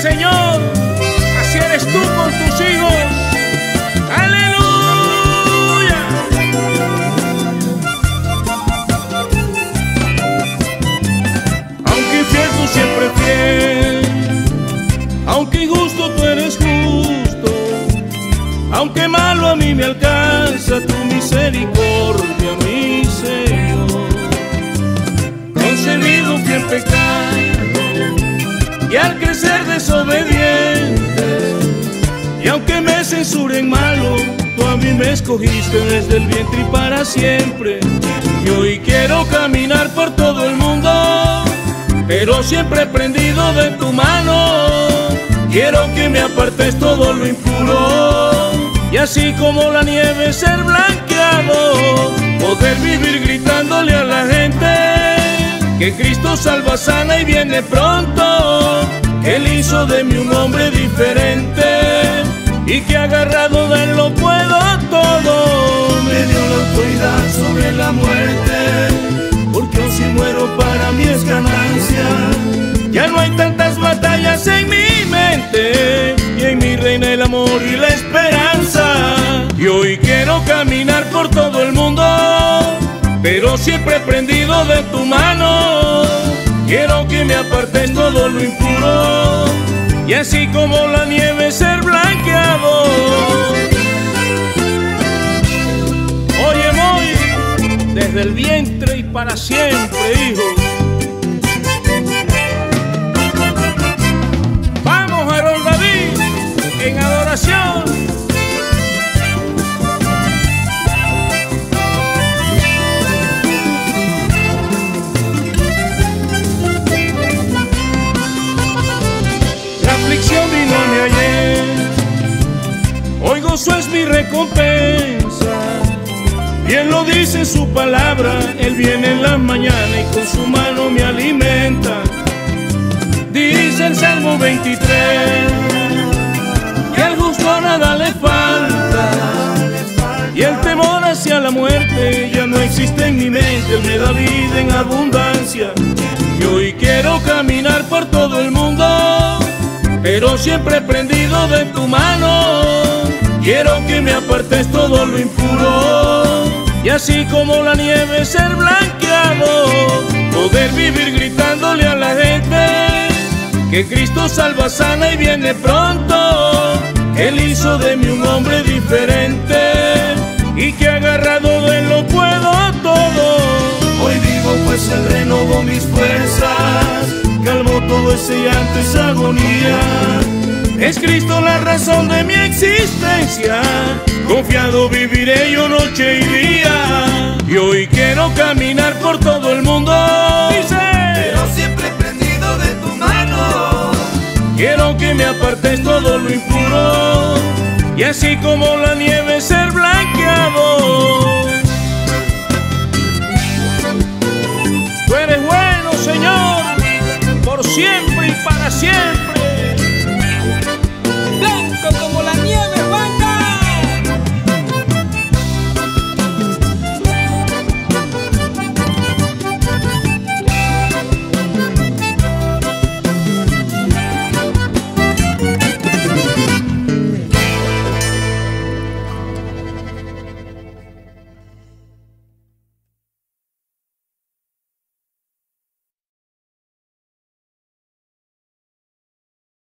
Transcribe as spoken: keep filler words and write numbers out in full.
Señor, así eres tú con tus hijos. ¡Aleluya! Aunque infiel tú siempre fiel, aunque injusto tú eres justo, aunque malo a mí me alcanza tu misericordia, mi Señor. Concebido fui en pecado y al crecer desobediente, y aunque me censuren malo, tú a mí me escogiste desde el vientre y para siempre. Y hoy quiero caminar por todo el mundo, pero siempre prendido de tu mano. Quiero que me apartes todo lo impuro, y así como la nieve ser blanqueado, poder vivir gritándole a la gente que Cristo salva, sana y viene pronto, que Él hizo de mí un hombre diferente y que agarrado de Él lo puedo todo. Me dio la autoridad sobre la muerte, porque hoy si muero para mí es ganancia. Ya no hay tantas batallas en mi mente, y en mí reina el amor y la esperanza. Y hoy quiero caminar por todo el mundo, pero siempre prendido de tu mano. Quiero que me apartes todo lo impuro, y así como la nieve ser blanqueado. Oye, voy desde el vientre y para siempre, hijo. Vamos, Aarón David, en adoración. Vino ayer, hoy gozo es mi recompensa. Bien lo dice en su palabra, Él viene en la mañana y con su mano me alimenta. Dice el Salmo veintitrés, que al justo nada le falta, y el temor hacia la muerte ya no existe en mi mente. Él me da vida en abundancia, y hoy quiero caminar por todo el mundo, pero siempre prendido de tu mano. Quiero que me apartes todo lo impuro, y así como la nieve ser blanqueado, poder vivir gritándole a la gente que Cristo salva, sana y viene pronto. Él hizo de mí un hombre diferente y que agarrado de Él lo puedo todo. Hoy vivo pues Él renovó mis fuerzas, calmó todo ese llanto, esa agonía. Es Cristo la razón de mi existencia, confiado viviré yo noche y día. Y hoy quiero caminar por todo el mundo, dice, pero siempre prendido de tu mano. Quiero que me apartes todo lo impuro, y así como la nieve ser blanqueado.